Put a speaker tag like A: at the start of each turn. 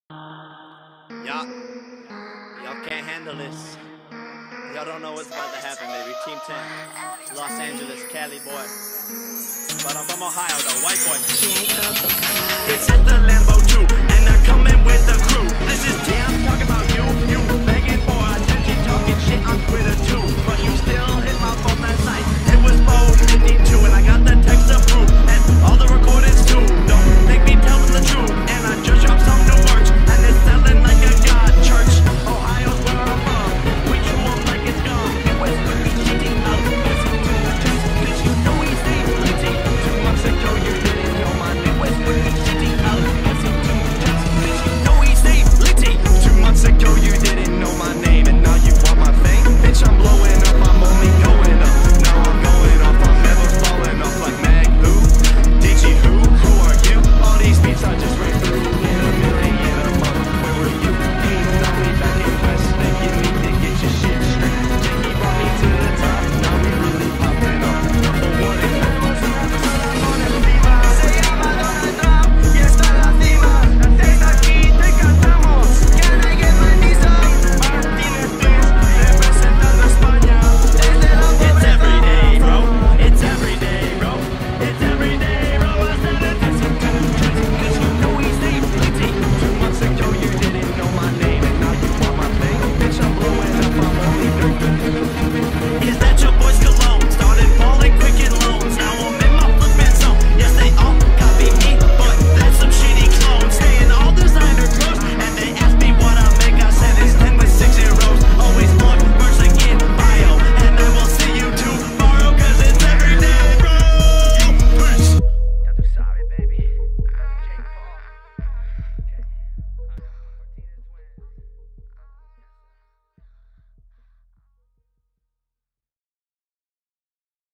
A: Y'all can't handle this. Y'all don't know what's about to happen, baby. Team 10, Los Angeles, Cali boy. But I'm from Ohio, though, white boy.
B: It's at the Lambo too, and I come in with